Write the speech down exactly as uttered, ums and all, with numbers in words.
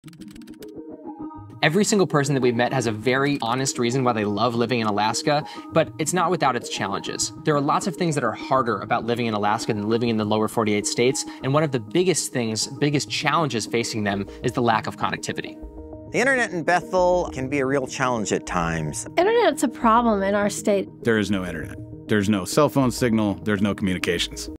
Every single person that we've met has a very honest reason why they love living in Alaska, but it's not without its challenges. There are lots of things that are harder about living in Alaska than living in the lower forty-eight states, and one of the biggest things, biggest challenges facing them is the lack of connectivity. The internet in Bethel can be a real challenge at times. Internet's a problem in our state. There is no internet. There's no cell phone signal. There's no communications.